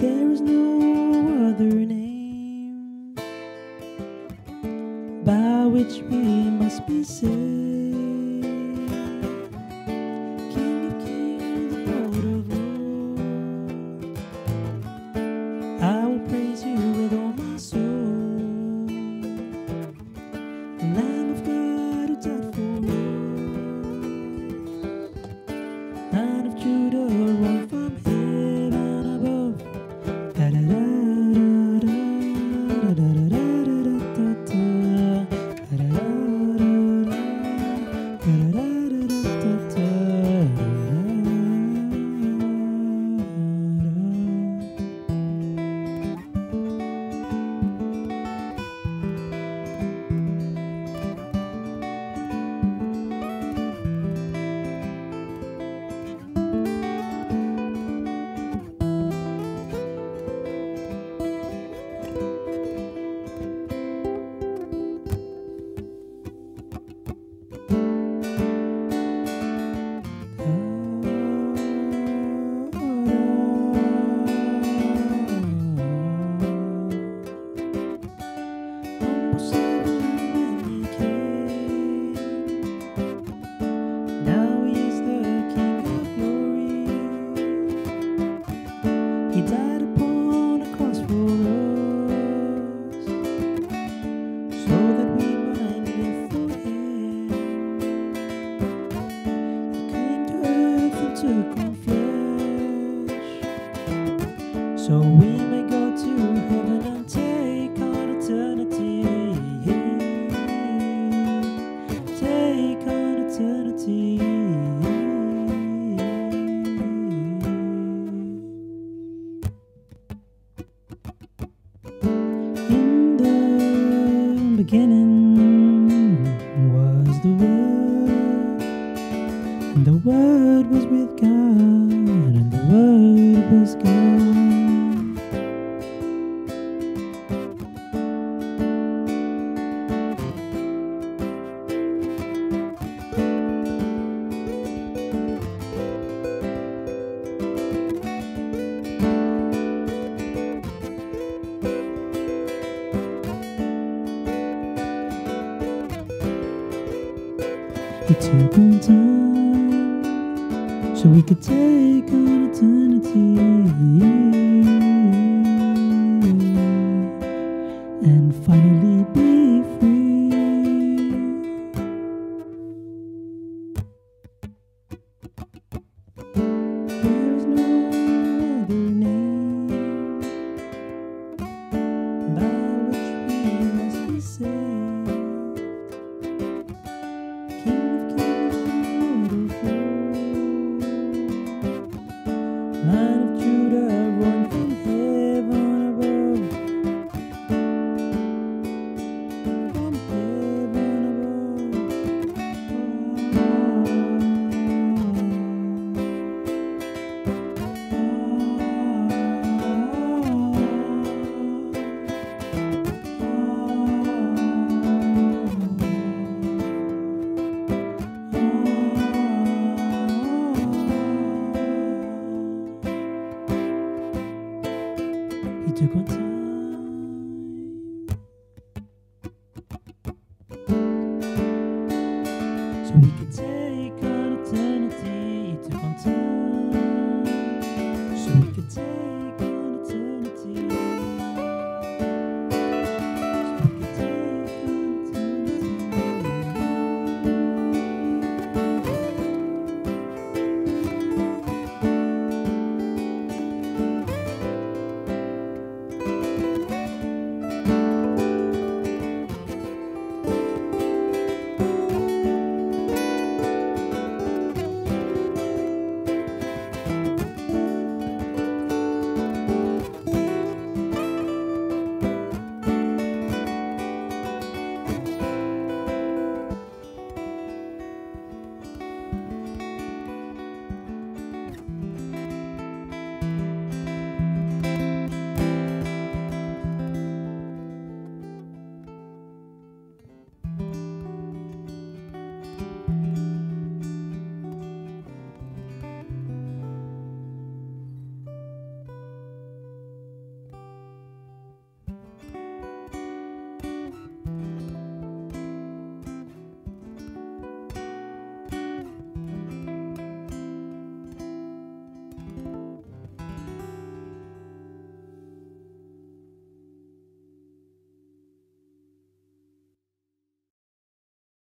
There is no other name by which we must be saved. King of kings, Lord of lords, I will praise you with all my soul. The Lamb of God who died for us, Lion of Judah, born from heaven above. Da da da da da da da da da He died upon a cross for us, so that we might live for Him. He came to earth and took on flesh, so we may go to heaven and take on eternity. Take on eternity. Beginning was the Word, and the Word was with God, and the Word was God. He took on time so we could take on eternity and finally be free. There is no other name by which we must be saved. Lion of Judah, born from heaven above. From heaven above. He took on time so we could take on eternity. He took on time so we could take